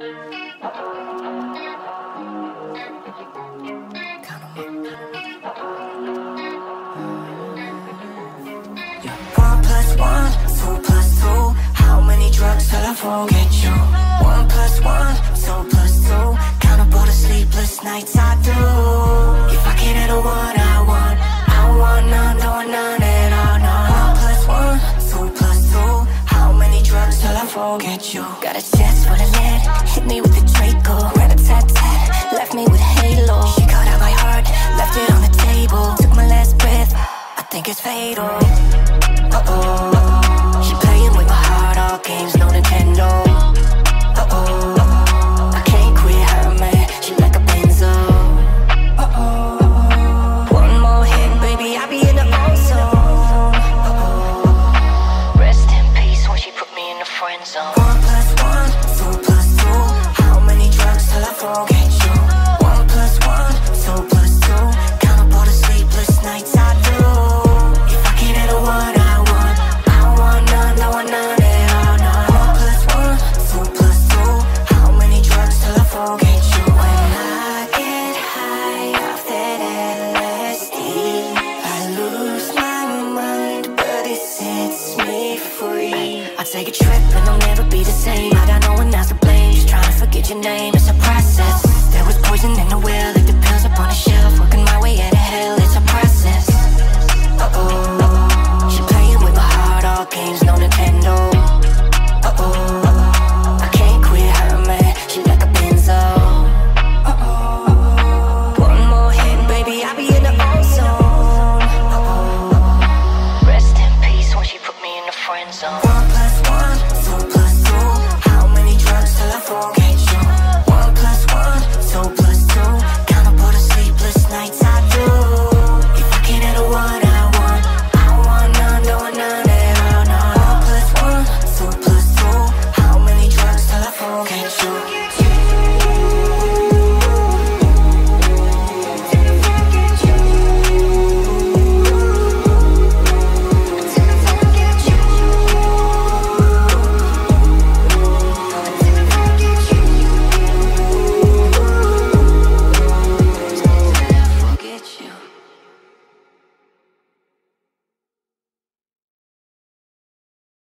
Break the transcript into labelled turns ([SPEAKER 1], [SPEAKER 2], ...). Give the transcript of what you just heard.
[SPEAKER 1] Forget you. 1 plus 1, so plus 2. Count up all the sleepless nights I do. If I can't handle what I want none, don't want none at all, no. 1 plus 1, 2 plus 2. How many drugs till I forget you? Got a chest full of lead, hit me with the Draco. Rat-a-tat-tat, left me with halo. She cut out my heart, left it on the table. Took my last breath, I think it's fatal.